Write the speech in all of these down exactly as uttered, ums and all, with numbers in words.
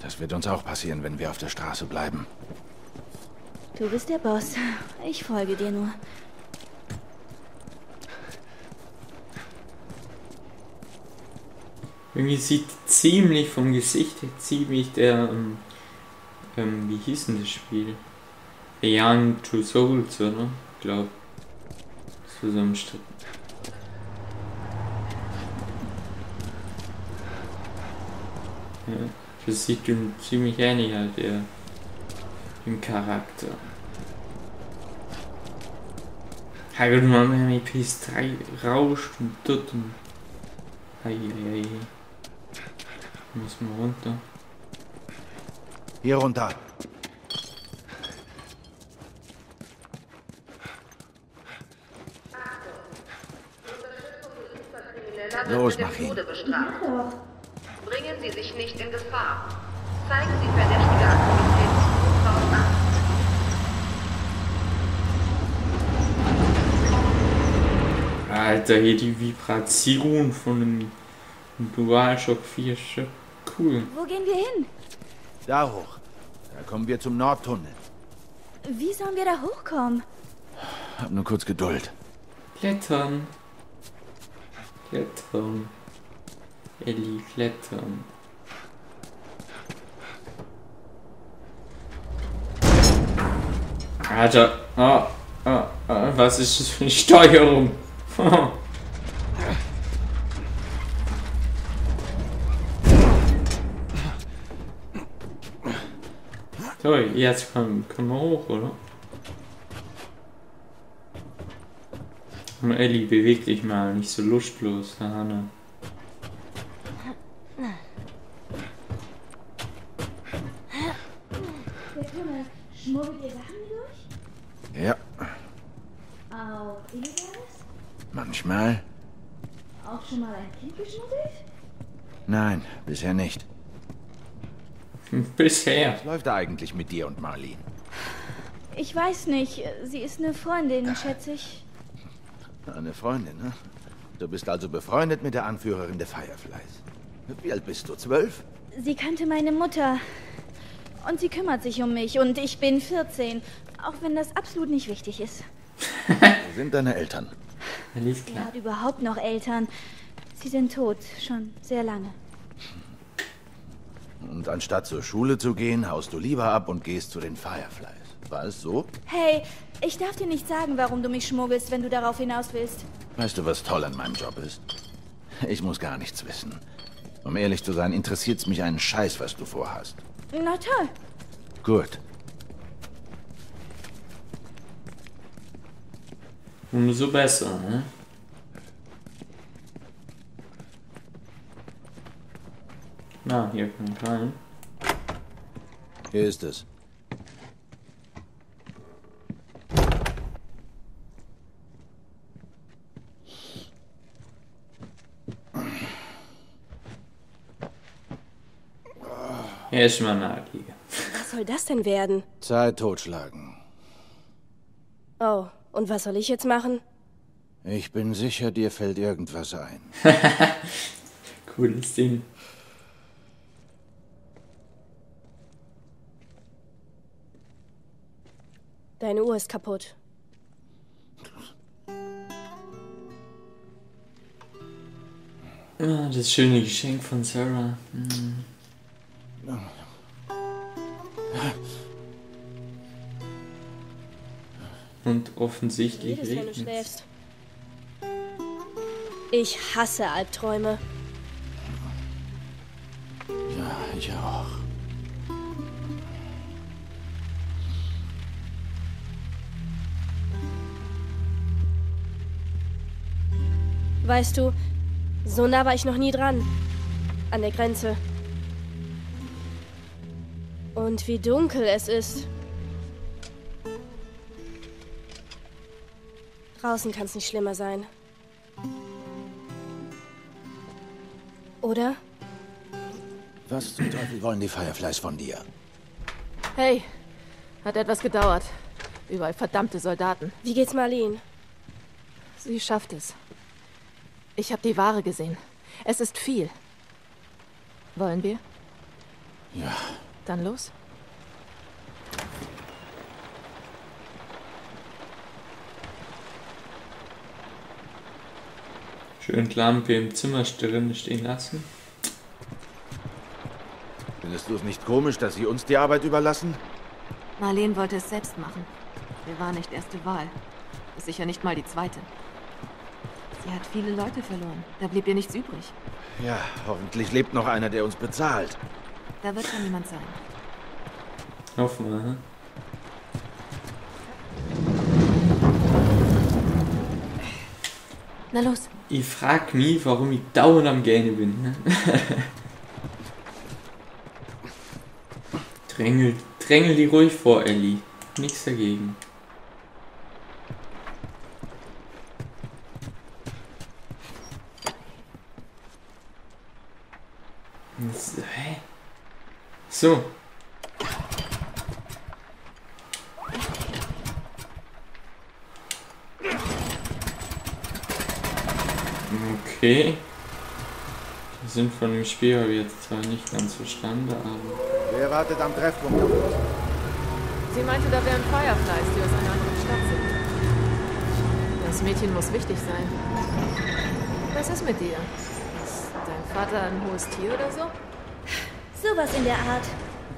Das wird uns auch passieren, wenn wir auf der Straße bleiben. Du bist der Boss. Ich folge dir nur. Irgendwie sieht ziemlich vom Gesicht her ziemlich der, ähm, ähm, wie hieß denn das Spiel? Beyond Two Souls, oder? Ich glaube. Das war so ein Stück. Ja, das sieht ihm ziemlich ähnlich halt, der im Charakter. Halt mal, wenn die P S drei rauscht und tut und. Hey, hey, hey. Muss mal runter. Hier runter. Los, mach ihn. Bringen Sie sich nicht in Gefahr. Zeigen Sie verdächtige Aktivität sofort an. Alter, hier die Vibration von dem DualShock vier ist schon cool. Wo gehen wir hin? Da hoch. Da kommen wir zum Nordtunnel. Wie sollen wir da hochkommen? Hab nur kurz Geduld. Klettern. Klettern. Ellie, klettern. Alter. Ah, ah, ah, was ist das für eine Steuerung? So, jetzt können komm wir hoch, oder? Ellie, beweg dich mal, nicht so lustlos, Hanna. Der Tunnel, schmuggelt ihr Sachen durch? Ja, Auch Illegales? manchmal. Auch schon mal ein Kind geschmuggelt? Nein, bisher nicht. Bisher. Was läuft da eigentlich mit dir und Marlene? Ich weiß nicht. Sie ist eine Freundin, schätze ich. Eine Freundin, ne? Du bist also befreundet mit der Anführerin der Fireflies. Wie alt bist du? Zwölf? Sie kannte meine Mutter. Und sie kümmert sich um mich. Und ich bin vierzehn. Auch wenn das absolut nicht wichtig ist. Wo sind deine Eltern? Alles Sie klar. hat überhaupt noch Eltern. Sie sind tot. Schon sehr lange. Und anstatt zur Schule zu gehen, haust du lieber ab und gehst zu den Fireflies. War es so? Hey, ich darf dir nicht sagen, warum du mich schmuggelst, wenn du darauf hinaus willst. Weißt du, was toll an meinem Job ist? Ich muss gar nichts wissen. Um ehrlich zu sein, interessiert's mich einen Scheiß, was du vorhast. Na toll. Gut. Umso besser, ne? Na, hier kann ich rein. Hier ist es. Erstmal nachliegen. Was soll das denn werden? Zeit totschlagen. Oh, und was soll ich jetzt machen? Ich bin sicher, dir fällt irgendwas ein. Cooles Ding. Deine Uhr ist kaputt. Ah, das schöne Geschenk von Sarah. Hm. Und offensichtlich Jedes, wenn du regnet's. schläfst. Ich hasse Albträume. Ja, ich auch. Weißt du, so nah war ich noch nie dran. An der Grenze. Und wie dunkel es ist. Draußen kann es nicht schlimmer sein. Oder? Was zum Teufel wollen die Fireflies von dir? Hey, hat etwas gedauert. Überall verdammte Soldaten. Wie geht's Marlene? Sie schafft es. Ich habe die Ware gesehen. Es ist viel. Wollen wir? Ja. Dann los. Schön die Lampe im Zimmer drin stehen lassen. Findest du es nicht komisch, dass sie uns die Arbeit überlassen? Marlene wollte es selbst machen. Wir waren nicht erste Wahl. Ist sicher nicht mal die zweite. Sie hat viele Leute verloren. Da blieb ihr nichts übrig. Ja, hoffentlich lebt noch einer, der uns bezahlt. Da wird schon jemand sein. Hoffen wir, hm? Na los. Ich frag mich, warum ich dauernd am Gähne bin. Ne? Drängel, drängel die ruhig vor, Ellie. Nichts dagegen. So, hä? So. Okay. Die sind von dem Spiel habe ich jetzt zwar nicht ganz verstanden, aber... Wer wartet am Treffpunkt? Sie meinte, da wären Fireflies, die aus einer anderen Stadt sind. Das Mädchen muss wichtig sein. Was ist mit dir? Ist dein Vater ein hohes Tier oder so? Sowas in der Art.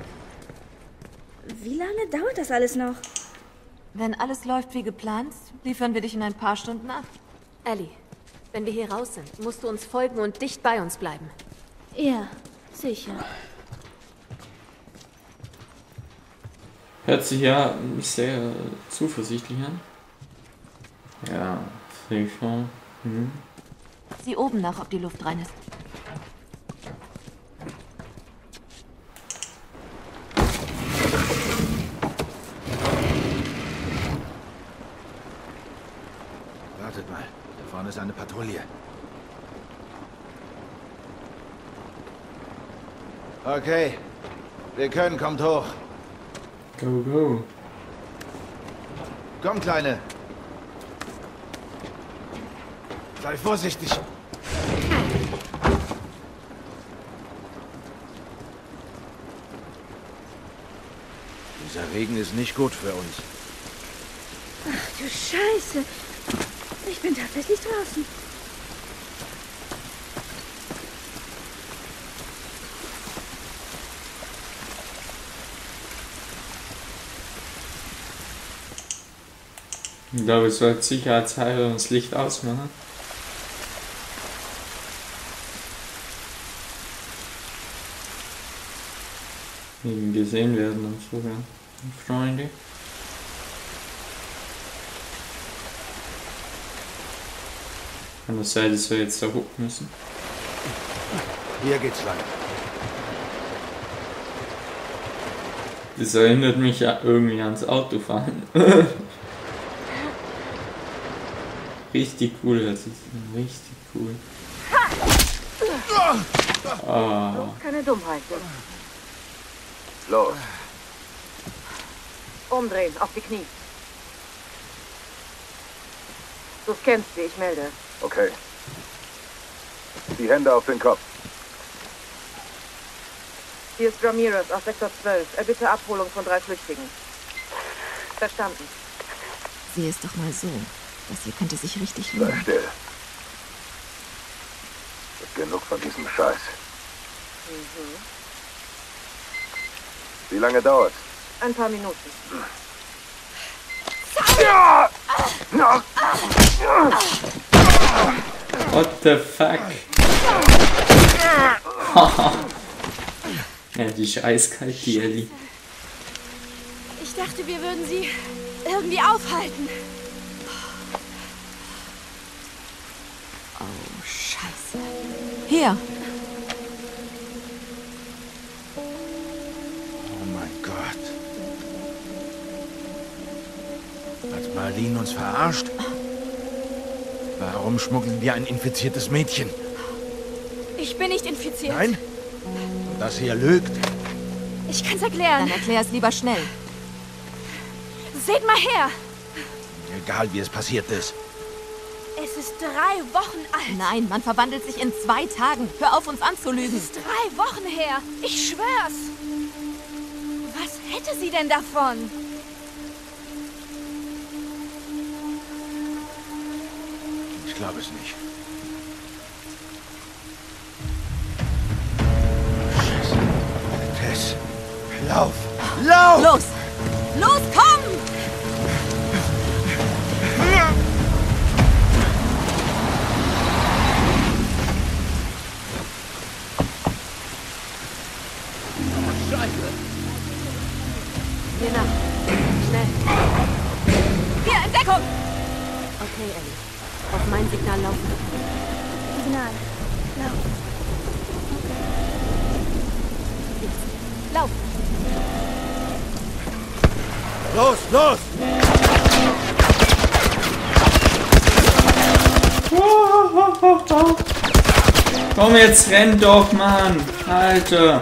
Wie lange dauert das alles noch? Wenn alles läuft wie geplant, liefern wir dich in ein paar Stunden ab. Ellie, wenn wir hier raus sind, musst du uns folgen und dicht bei uns bleiben. Ja, sicher. Hört sich ja sehr zuversichtlich an. Ja, sicher. Hm. Sieh oben nach, ob die Luft rein ist. Wartet mal, da vorne ist eine Patrouille. Okay, wir können, kommt hoch. Go, go. Komm, Kleine. Sei vorsichtig. Dieser Regen ist nicht gut für uns. Ach du Scheiße. Ich bin tatsächlich draußen. Ich glaube, es sollte sicherheitshalber das Licht ausmachen. Eben gesehen werden und sogar. Freunde. Kann das sein, dass wir jetzt da hoch müssen? Hier geht's lang. Das erinnert mich ja irgendwie ans Autofahren. Richtig cool, das ist richtig cool. Ah. Keine Dummheit. Los. Umdrehen, auf die Knie. Du scannst sie, ich melde. Okay. Die Hände auf den Kopf. Hier ist Ramirez aus Sektor zwölf. Er bitte Abholung von drei Flüchtigen. Verstanden. Sieh es doch mal so. Das hier könnte sich richtig Sei lohnen. still. Ist genug von diesem Scheiß. Mhm. Wie lange dauert's? Ein paar Minuten. What the fuck? Ja, die ist eiskalt, die Ellie. Ich dachte, wir würden sie irgendwie aufhalten. Oh, Scheiße. Hier. Oh mein Gott. Hat Marlene uns verarscht? Warum schmuggeln wir ein infiziertes Mädchen? Ich bin nicht infiziert. Nein? Und das hier lügt? Ich kann's erklären. Dann erklär es lieber schnell. Seht mal her. Egal wie es passiert ist. Es Es ist drei Wochen alt. Nein, man verwandelt sich in zwei Tagen. Hör auf, uns anzulügen. Es ist drei Wochen her. Ich schwör's. Was hätte sie denn davon? Ich glaube es nicht. Scheiße. Tess, lauf! Lauf! Los! Los, komm! Scheiße! Lena, schnell. Wir in Deckung! Okay, Ellie. Auf mein Signal laufen. Signal. Lauf. Lauf! Los, los! Komm jetzt, renn doch, Mann! Alter!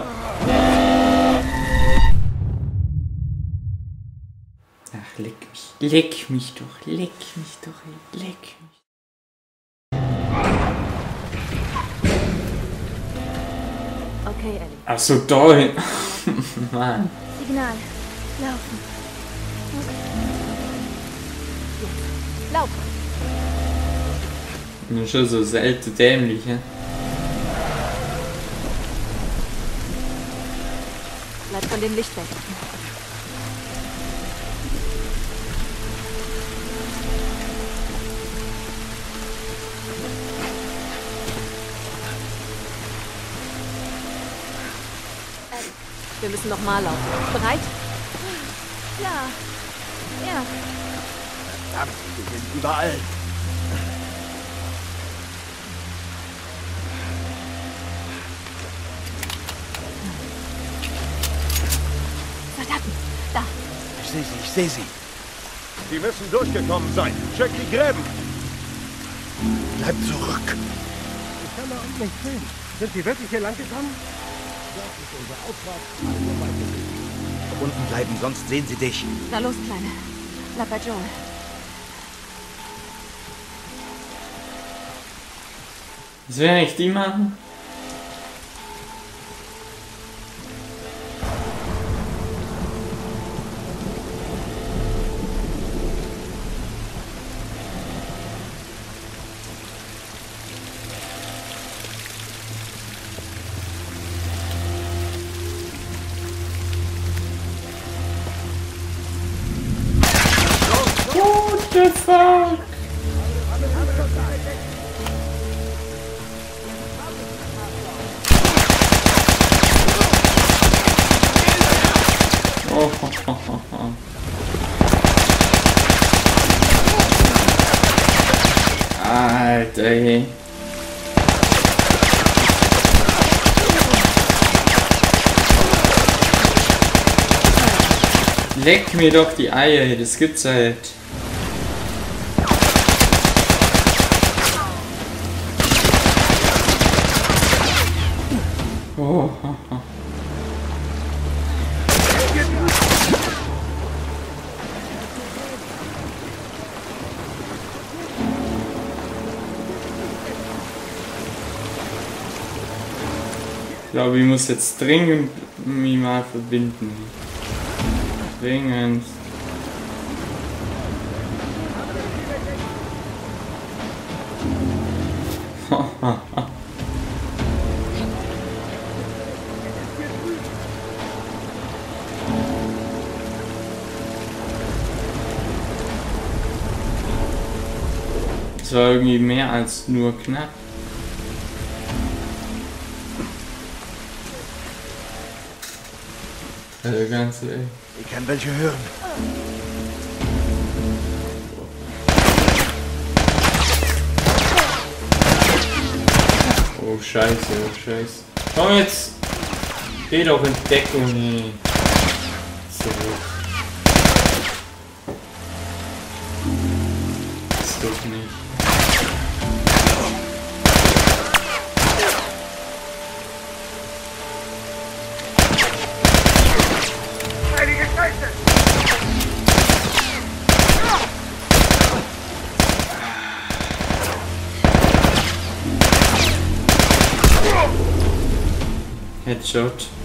Ach, leck mich. Leck mich doch. Leck mich doch. Leck mich. Okay, Ellie. Ach so, toll. Mann. Signal. Laufen. Lauf! Nur schon so selten dämlich, hä? Bleib von dem Licht weg. Wir müssen noch mal laufen. Bereit? Ja. Ja. Verdammt, wir sind überall. Soldaten, da. Ich sehe sie, ich sehe sie. Sie müssen durchgekommen sein. Check die Gräben. Bleib zurück. Ich kann da unten nicht sehen. Sind Sie wirklich hier lang gekommen? Das ist unser Auftrag. Also weiter. Unten bleiben, sonst sehen sie dich. Na los, Kleine. Bleib bei Joel. Was will eigentlich die machen? What the fuck? Oh, ho, ho, ho, ho. Alter, ey. Leck mir doch die Eier, das gibt's halt. Oh, ho, ho. Ich glaube, ich muss jetzt dringend mich mal verbinden. Dringend. Das war irgendwie mehr als nur knapp. Der ganze, ey. Ich kann welche hören. Oh Scheiße, oh Scheiße. Komm jetzt! Geh doch in Deckung, ey. So. Das ist doch nicht. Headshot.